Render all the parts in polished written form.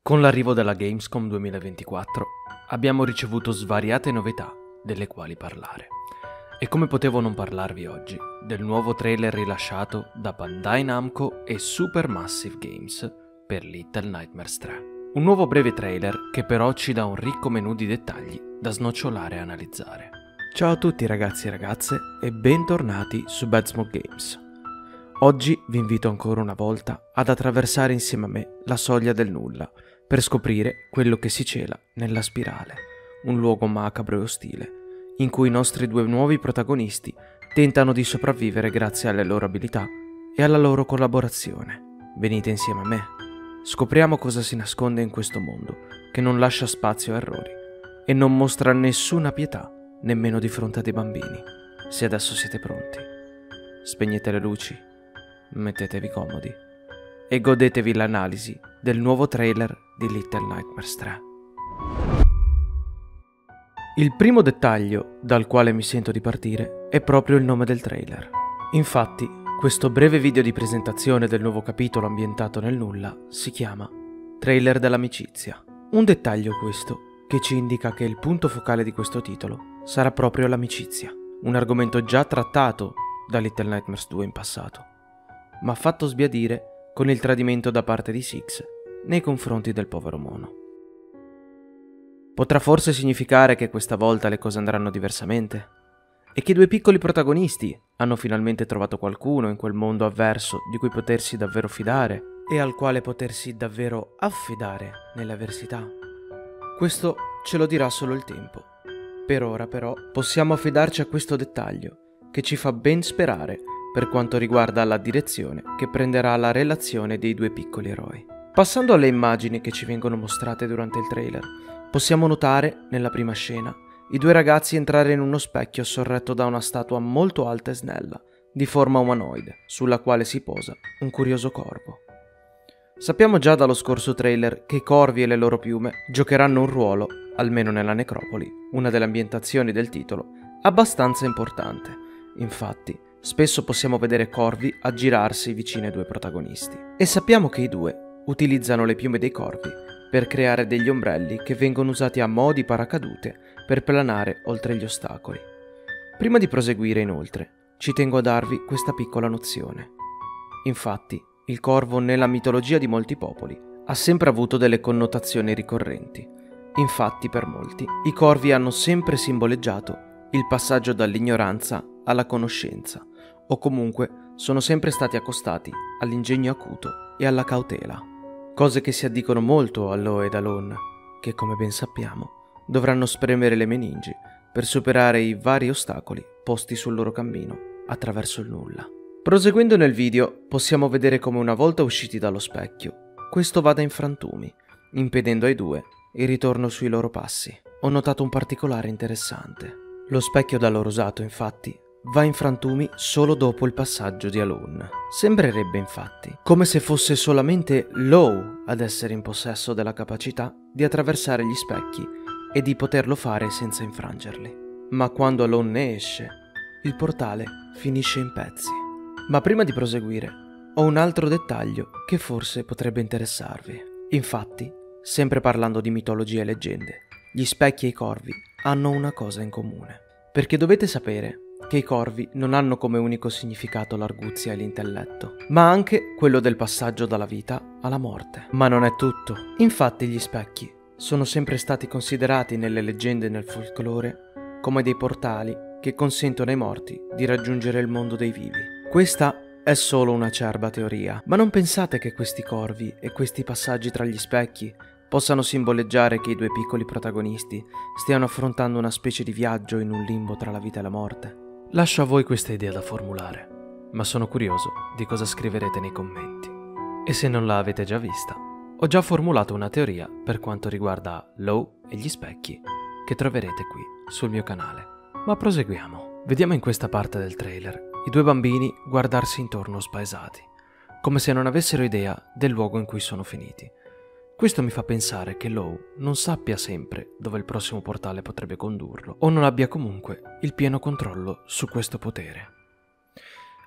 Con l'arrivo della Gamescom 2024 abbiamo ricevuto svariate novità delle quali parlare. E come potevo non parlarvi oggi del nuovo trailer rilasciato da Bandai Namco e Supermassive Games per Little Nightmares 3. Un nuovo breve trailer che però ci dà un ricco menù di dettagli da snocciolare e analizzare. Ciao a tutti ragazzi e ragazze e bentornati su Bad Smoke Games. Oggi vi invito ancora una volta ad attraversare insieme a me la soglia del nulla per scoprire quello che si cela nella spirale, un luogo macabro e ostile in cui i nostri due nuovi protagonisti tentano di sopravvivere grazie alle loro abilità e alla loro collaborazione. Venite insieme a me, scopriamo cosa si nasconde in questo mondo che non lascia spazio a errori e non mostra nessuna pietà nemmeno di fronte a dei bambini. Se adesso siete pronti, spegnete le luci, mettetevi comodi e godetevi l'analisi del nuovo trailer di Little Nightmares 3. Il primo dettaglio dal quale mi sento di partire è proprio il nome del trailer. Infatti, questo breve video di presentazione del nuovo capitolo ambientato nel nulla si chiama Trailer dell'amicizia. Un dettaglio questo che ci indica che il punto focale di questo titolo sarà proprio l'amicizia, un argomento già trattato da Little Nightmares 2 in passato, ma fatto sbiadire con il tradimento da parte di Six nei confronti del povero Mono. Potrà forse significare che questa volta le cose andranno diversamente e che i due piccoli protagonisti hanno finalmente trovato qualcuno in quel mondo avverso di cui potersi davvero fidare e al quale potersi davvero affidare nelle avversità. Questo ce lo dirà solo il tempo. Per ora però possiamo affidarci a questo dettaglio che ci fa ben sperare per quanto riguarda la direzione che prenderà la relazione dei due piccoli eroi. Passando alle immagini che ci vengono mostrate durante il trailer, possiamo notare, nella prima scena, i due ragazzi entrare in uno specchio sorretto da una statua molto alta e snella, di forma umanoide, sulla quale si posa un curioso corvo. Sappiamo già dallo scorso trailer che i corvi e le loro piume giocheranno un ruolo, almeno nella necropoli, una delle ambientazioni del titolo, abbastanza importante. Infatti, spesso possiamo vedere corvi aggirarsi vicino ai due protagonisti. E sappiamo che i due utilizzano le piume dei corvi per creare degli ombrelli che vengono usati a mo' di paracadute per planare oltre gli ostacoli. Prima di proseguire, inoltre, ci tengo a darvi questa piccola nozione. Infatti, il corvo nella mitologia di molti popoli ha sempre avuto delle connotazioni ricorrenti. Infatti, per molti, i corvi hanno sempre simboleggiato il passaggio dall'ignoranza alla conoscenza, o comunque sono sempre stati accostati all'ingegno acuto e alla cautela. Cose che si addicono molto a Lo ed Alon, che come ben sappiamo dovranno spremere le meningi per superare i vari ostacoli posti sul loro cammino attraverso il nulla. Proseguendo nel video possiamo vedere come una volta usciti dallo specchio, questo vada in frantumi, impedendo ai due il ritorno sui loro passi. Ho notato un particolare interessante. Lo specchio da loro usato, infatti, va in frantumi solo dopo il passaggio di Alon. Sembrerebbe infatti come se fosse solamente Lo ad essere in possesso della capacità di attraversare gli specchi e di poterlo fare senza infrangerli. Ma quando Alon ne esce, il portale finisce in pezzi. Ma prima di proseguire, ho un altro dettaglio che forse potrebbe interessarvi. Infatti, sempre parlando di mitologia e leggende, gli specchi e i corvi hanno una cosa in comune. Perché dovete sapere che i corvi non hanno come unico significato l'arguzia e l'intelletto, ma anche quello del passaggio dalla vita alla morte. Ma non è tutto. Infatti gli specchi sono sempre stati considerati nelle leggende e nel folklore come dei portali che consentono ai morti di raggiungere il mondo dei vivi. Questa è solo una acerba teoria, ma non pensate che questi corvi e questi passaggi tra gli specchi possano simboleggiare che i due piccoli protagonisti stiano affrontando una specie di viaggio in un limbo tra la vita e la morte? Lascio a voi questa idea da formulare, ma sono curioso di cosa scriverete nei commenti. E se non la avete già vista, ho già formulato una teoria per quanto riguarda Lo e gli specchi, che troverete qui sul mio canale. Ma proseguiamo. Vediamo in questa parte del trailer i due bambini guardarsi intorno spaesati, come se non avessero idea del luogo in cui sono finiti. Questo mi fa pensare che Lo non sappia sempre dove il prossimo portale potrebbe condurlo, o non abbia comunque il pieno controllo su questo potere.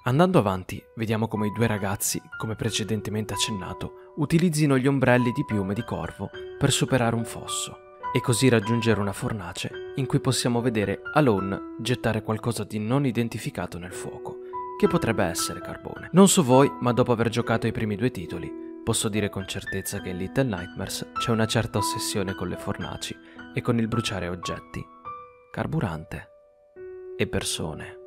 Andando avanti, vediamo come i due ragazzi, come precedentemente accennato, utilizzino gli ombrelli di piume di corvo per superare un fosso e così raggiungere una fornace in cui possiamo vedere Alone gettare qualcosa di non identificato nel fuoco, che potrebbe essere carbone. Non so voi, ma dopo aver giocato i primi due titoli, posso dire con certezza che in Little Nightmares c'è una certa ossessione con le fornaci e con il bruciare oggetti, carburante e persone.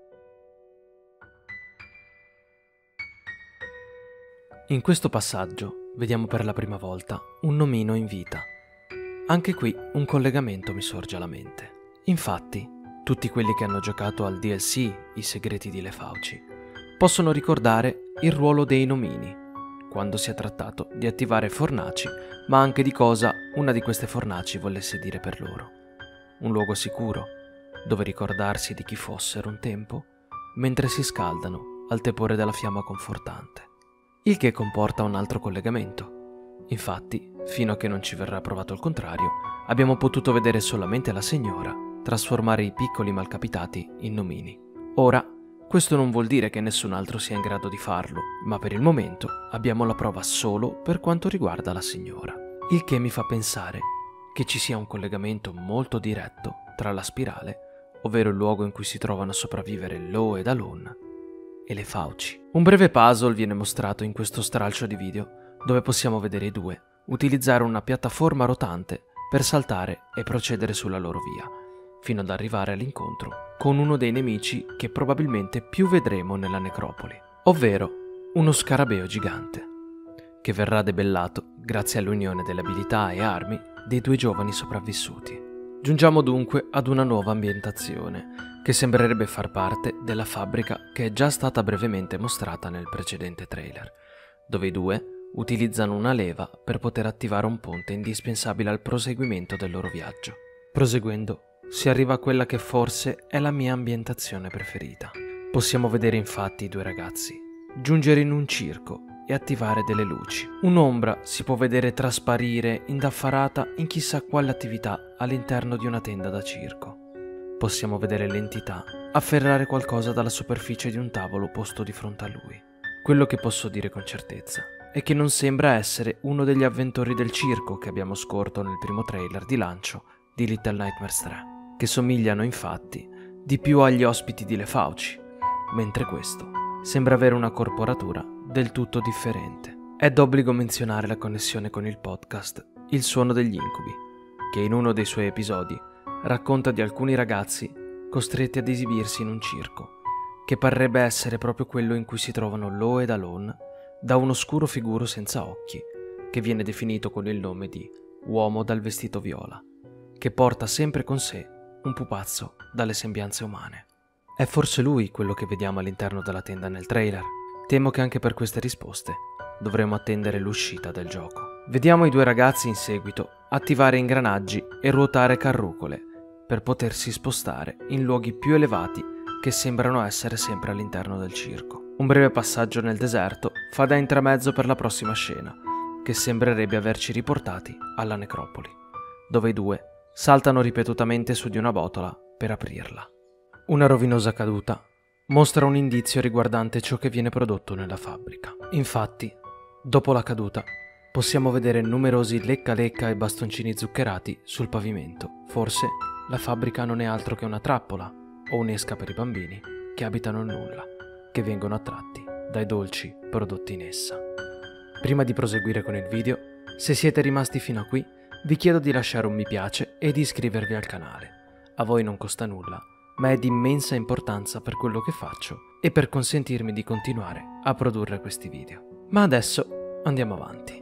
In questo passaggio vediamo per la prima volta un nomino in vita. Anche qui un collegamento mi sorge alla mente. Infatti, tutti quelli che hanno giocato al DLC I segreti di Le Fauci possono ricordare il ruolo dei nomini, quando si è trattato di attivare fornaci, ma anche di cosa una di queste fornaci volesse dire per loro. Un luogo sicuro, dove ricordarsi di chi fossero un tempo, mentre si scaldano al tepore della fiamma confortante. Il che comporta un altro collegamento. Infatti, fino a che non ci verrà provato il contrario, abbiamo potuto vedere solamente la signora trasformare i piccoli malcapitati in nomini. Ora, questo non vuol dire che nessun altro sia in grado di farlo, ma per il momento abbiamo la prova solo per quanto riguarda la signora. Il che mi fa pensare che ci sia un collegamento molto diretto tra la spirale, ovvero il luogo in cui si trovano a sopravvivere Lo ed Alone, e le Fauci. Un breve puzzle viene mostrato in questo stralcio di video, dove possiamo vedere i due utilizzare una piattaforma rotante per saltare e procedere sulla loro via, fino ad arrivare all'incontro con uno dei nemici che probabilmente più vedremo nella necropoli, ovvero uno scarabeo gigante, che verrà debellato grazie all'unione delle abilità e armi dei due giovani sopravvissuti. Giungiamo dunque ad una nuova ambientazione, che sembrerebbe far parte della fabbrica che è già stata brevemente mostrata nel precedente trailer, dove i due utilizzano una leva per poter attivare un ponte indispensabile al proseguimento del loro viaggio. Proseguendo, si arriva a quella che forse è la mia ambientazione preferita. Possiamo vedere infatti i due ragazzi giungere in un circo e attivare delle luci. Un'ombra si può vedere trasparire indaffarata in chissà quale attività all'interno di una tenda da circo. Possiamo vedere l'entità afferrare qualcosa dalla superficie di un tavolo posto di fronte a lui. Quello che posso dire con certezza è che non sembra essere uno degli avventori del circo che abbiamo scorto nel primo trailer di lancio di Little Nightmares 3, che somigliano infatti di più agli ospiti di Le Fauci, mentre questo sembra avere una corporatura del tutto differente. È d'obbligo menzionare la connessione con il podcast Il suono degli incubi, che in uno dei suoi episodi racconta di alcuni ragazzi costretti ad esibirsi in un circo, che parrebbe essere proprio quello in cui si trovano Lo ed Alone, da un oscuro figuro senza occhi, che viene definito con il nome di uomo dal vestito viola, che porta sempre con sé un pupazzo dalle sembianze umane. È forse lui quello che vediamo all'interno della tenda nel trailer? Temo che anche per queste risposte dovremo attendere l'uscita del gioco. Vediamo i due ragazzi in seguito attivare ingranaggi e ruotare carrucole per potersi spostare in luoghi più elevati che sembrano essere sempre all'interno del circo. Un breve passaggio nel deserto fa da intramezzo per la prossima scena, che sembrerebbe averci riportati alla necropoli, dove i due saltano ripetutamente su di una botola per aprirla. Una rovinosa caduta mostra un indizio riguardante ciò che viene prodotto nella fabbrica. Infatti, dopo la caduta, possiamo vedere numerosi lecca-lecca e bastoncini zuccherati sul pavimento. Forse la fabbrica non è altro che una trappola o un'esca per i bambini che abitano il nulla, che vengono attratti dai dolci prodotti in essa. Prima di proseguire con il video, se siete rimasti fino a qui, vi chiedo di lasciare un mi piace e di iscrivervi al canale. A voi non costa nulla, ma è di immensa importanza per quello che faccio e per consentirmi di continuare a produrre questi video. Ma adesso andiamo avanti.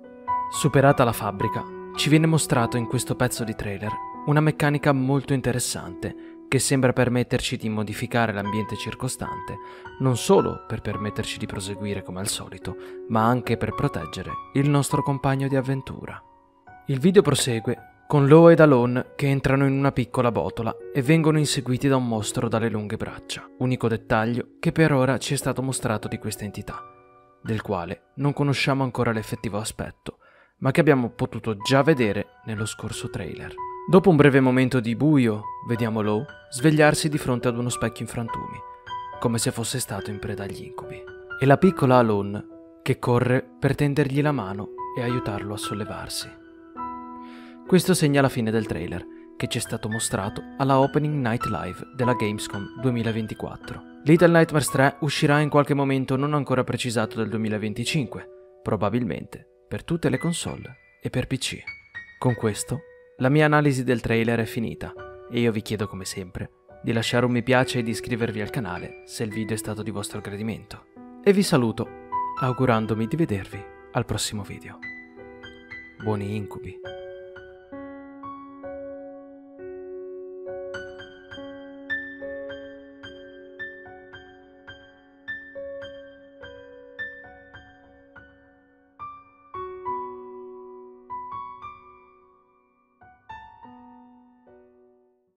Superata la fabbrica, ci viene mostrato in questo pezzo di trailer una meccanica molto interessante che sembra permetterci di modificare l'ambiente circostante, non solo per permetterci di proseguire come al solito, ma anche per proteggere il nostro compagno di avventura. Il video prosegue con Lo ed Alone che entrano in una piccola botola e vengono inseguiti da un mostro dalle lunghe braccia, unico dettaglio che per ora ci è stato mostrato di questa entità, del quale non conosciamo ancora l'effettivo aspetto, ma che abbiamo potuto già vedere nello scorso trailer. Dopo un breve momento di buio, vediamo Lo svegliarsi di fronte ad uno specchio in frantumi, come se fosse stato in preda agli incubi. E la piccola Alon che corre per tendergli la mano e aiutarlo a sollevarsi. Questo segna la fine del trailer, che ci è stato mostrato alla Opening Night Live della Gamescom 2024. Little Nightmares 3 uscirà in qualche momento non ancora precisato del 2025, probabilmente per tutte le console e per PC. Con questo, la mia analisi del trailer è finita e io vi chiedo come sempre di lasciare un mi piace e di iscrivervi al canale se il video è stato di vostro gradimento. E vi saluto, augurandomi di vedervi al prossimo video. Buoni incubi.